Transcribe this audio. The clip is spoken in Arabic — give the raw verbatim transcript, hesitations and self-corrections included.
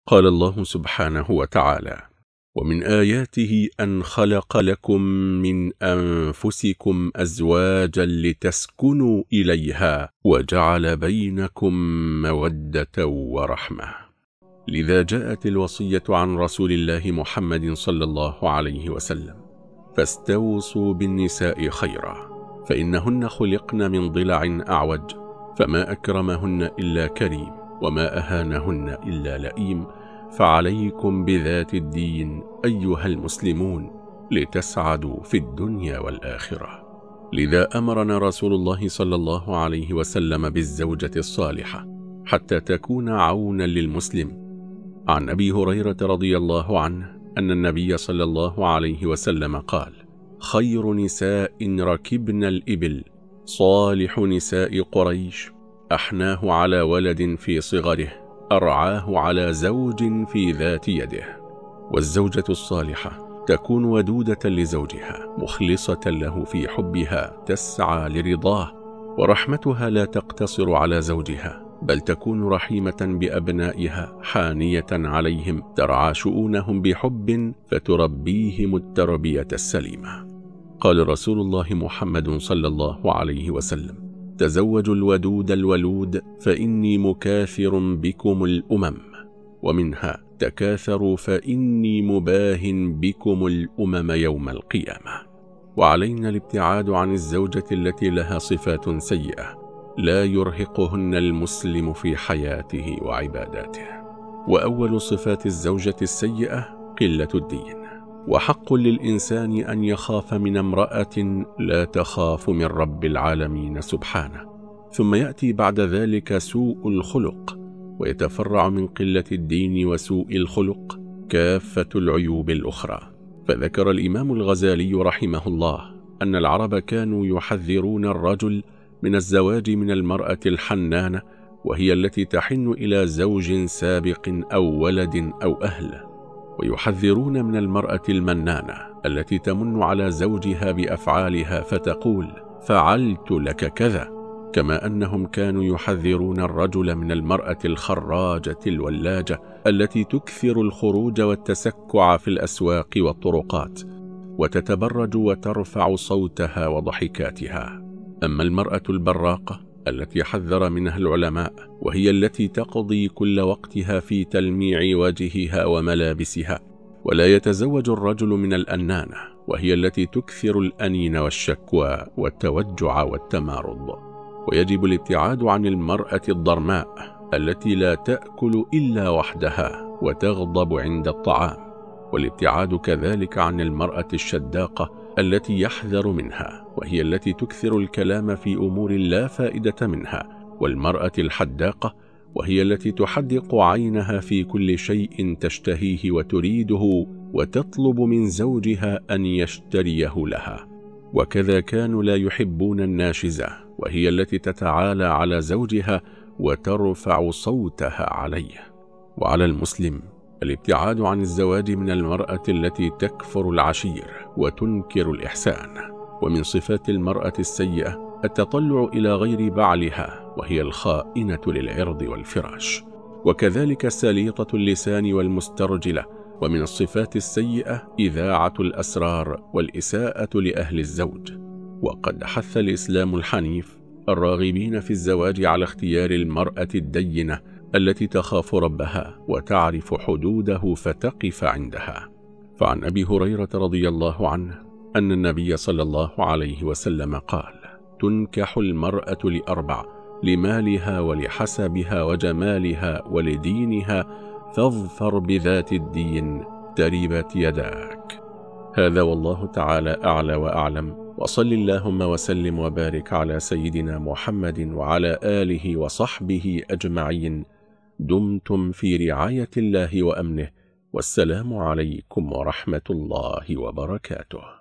قال الله سبحانه وتعالى: ومن آياته أن خلق لكم من أنفسكم أزواجا لتسكنوا إليها وجعل بينكم مودة ورحمة. لذا جاءت الوصية عن رسول الله محمد صلى الله عليه وسلم: فاستوصوا بالنساء خيرا، فإنهن خلقن من ضلع أعوج، فما أكرمهن إلا كريم، وما أهانهن إلا لئيم، فعليكم بذات الدين أيها المسلمون لتسعدوا في الدنيا والآخرة. لذا أمرنا رسول الله صلى الله عليه وسلم بالزوجة الصالحة حتى تكون عونا للمسلم. عن أبي هريرة رضي الله عنه أن النبي صلى الله عليه وسلم قال: خير نساء ركبن الإبل صالح نساء قريش، أحناه على ولد في صغره، أرعاه على زوج في ذات يده. والزوجة الصالحة تكون ودودة لزوجها، مخلصة له في حبها، تسعى لرضاه، ورحمتها لا تقتصر على زوجها، بل تكون رحيمة بأبنائها، حانية عليهم، ترعى شؤونهم بحب، فتربيهم التربية السليمة. قال رسول الله محمد صلى الله عليه وسلم: تزوجوا الودود الولود فإني مكاثر بكم الأمم. ومنها: تكاثروا فإني مباه بكم الأمم يوم القيامة. وعلينا الابتعاد عن الزوجة التي لها صفات سيئة لا يرهقهن المسلم في حياته وعباداته. وأول صفات الزوجة السيئة قلة الدين. وحق للإنسان أن يخاف من امرأة لا تخاف من رب العالمين سبحانه، ثم يأتي بعد ذلك سوء الخلق، ويتفرع من قلة الدين وسوء الخلق كافة العيوب الأخرى. فذكر الإمام الغزالي رحمه الله أن العرب كانوا يحذرون الرجل من الزواج من المرأة الحنانة، وهي التي تحن إلى زوج سابق أو ولد أو أهل، ويحذرون من المرأة المنانة التي تمن على زوجها بأفعالها فتقول: فعلت لك كذا. كما أنهم كانوا يحذرون الرجل من المرأة الخراجة الولاجة التي تكثر الخروج والتسكع في الأسواق والطرقات، وتتبرج وترفع صوتها وضحكاتها. أما المرأة البراقة التي حذر منها العلماء، وهي التي تقضي كل وقتها في تلميع وجهها وملابسها، ولا يتزوج الرجل من الأنانة، وهي التي تكثر الأنين والشكوى والتوجع والتمارض. ويجب الابتعاد عن المرأة الضرماء التي لا تأكل إلا وحدها وتغضب عند الطعام، والابتعاد كذلك عن المرأة الشداقة التي يحذر منها، وهي التي تكثر الكلام في أمور لا فائدة منها، والمرأة الحداقة وهي التي تحدق عينها في كل شيء تشتهيه وتريده، وتطلب من زوجها أن يشتريه لها. وكذا كانوا لا يحبون الناشزة، وهي التي تتعالى على زوجها وترفع صوتها عليه. وعلى المسلم الابتعاد عن الزواج من المرأة التي تكفر العشير وتنكر الإحسان. ومن صفات المرأة السيئة التطلع إلى غير بعلها، وهي الخائنة للعرض والفراش، وكذلك سليطة اللسان والمسترجلة. ومن الصفات السيئة إذاعة الأسرار والإساءة لأهل الزوج. وقد حث الإسلام الحنيف الراغبين في الزواج على اختيار المرأة الدينة التي تخاف ربها وتعرف حدوده فتقف عندها. فعن أبي هريرة رضي الله عنه أن النبي صلى الله عليه وسلم قال: تنكح المرأة لأربع: لمالها ولحسبها وجمالها ولدينها، فاظفر بذات الدين تربت يداك. هذا والله تعالى أعلى وأعلم، وصل اللهم وسلم وبارك على سيدنا محمد وعلى آله وصحبه أجمعين. دمتم في رعاية الله وأمنه، والسلام عليكم ورحمة الله وبركاته.